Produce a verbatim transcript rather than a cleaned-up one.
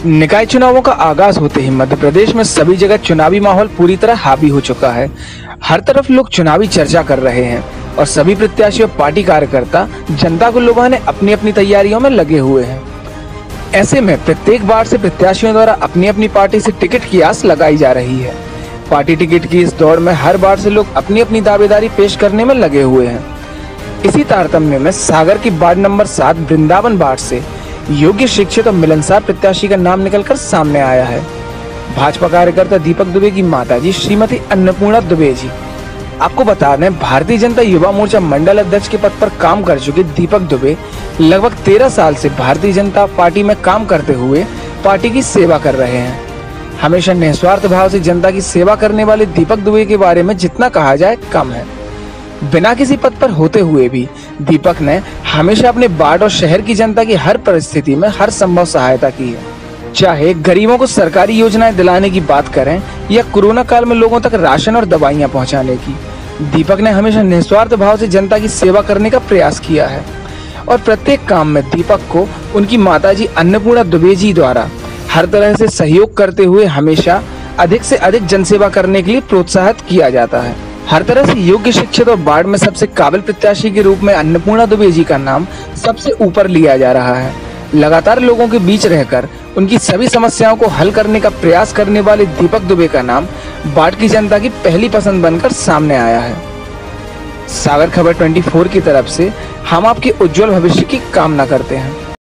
निकाय चुनावों का आगाज होते ही मध्य प्रदेश में सभी जगह चुनावी माहौल पूरी तरह हावी हो चुका है। हर तरफ लोग चुनावी चर्चा कर रहे हैं और सभी प्रत्याशी और पार्टी कार्यकर्ता जनता को लुभाने अपनी अपनी तैयारियों में लगे हुए हैं। ऐसे में प्रत्येक बार से प्रत्याशियों द्वारा अपनी अपनी पार्टी से टिकट की आस लगाई जा रही है। पार्टी टिकट की इस दौड़ में हर बार से लोग अपनी अपनी दावेदारी पेश करने में लगे हुए हैं। इसी तारतम्य में सागर की वार्ड नंबर सात वृंदावन वार्ड से योग्य, शिक्षित और मिलनसार प्रत्याशी का नाम निकलकर सामने आया है। भाजपा कार्यकर्ता दीपक दुबे की माताजी श्रीमती अन्नपूर्णा दुबे जी। आपको बता दें, भारतीय जनता युवा मोर्चा मंडल अध्यक्ष के पद पर काम कर चुके दीपक दुबे लगभग तेरह साल से भारतीय जनता पार्टी में काम करते हुए पार्टी की सेवा कर रहे हैं। हमेशा निस्वार्थ भाव से जनता की सेवा करने वाले दीपक दुबे के बारे में जितना कहा जाए कम है। बिना किसी पद पर होते हुए भी दीपक ने हमेशा अपने वार्ड और शहर की जनता की हर परिस्थिति में हर संभव सहायता की है। चाहे गरीबों को सरकारी योजनाएं दिलाने की बात करें या कोरोना काल में लोगों तक राशन और दवाइयां पहुंचाने की, दीपक ने हमेशा निस्वार्थ भाव से जनता की सेवा करने का प्रयास किया है और प्रत्येक काम में दीपक को उनकी माताजी अन्नपूर्णा दुबे जी द्वारा हर तरह से सहयोग करते हुए हमेशा अधिक से अधिक जनसेवा करने के लिए प्रोत्साहित किया जाता है। हर तरह से योग्य, शिक्षित और वार्ड में सबसे काबिल प्रत्याशी के रूप में अन्नपूर्णा दुबे जी का नाम सबसे ऊपर लिया जा रहा है। लगातार लोगों के बीच रहकर उनकी सभी समस्याओं को हल करने का प्रयास करने वाले दीपक दुबे का नाम वार्ड की जनता की पहली पसंद बनकर सामने आया है। सागर खबर चौबीस की तरफ से हम आपके उज्जवल भविष्य की कामना करते हैं।